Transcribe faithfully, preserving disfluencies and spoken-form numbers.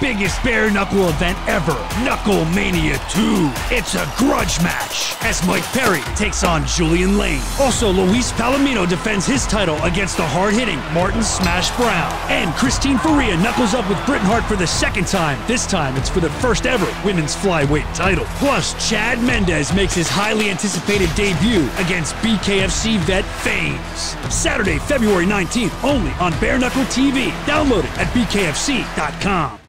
biggest bare knuckle event ever, KnuckleMania two. It's a grudge match as Mike Perry takes on Julian Lane. Also, Luis Palomino defends his title against the hard-hitting Martin Smash Brown. And Christine Fera knuckles up with Britain Hart for the second time. This time, it's for the first ever women's flyweight title. Plus, Chad Mendes makes his highly anticipated debut against B K F C vet Famez. Saturday, February nineteenth, only on Bare Knuckle T V. Download it at B K F C dot com.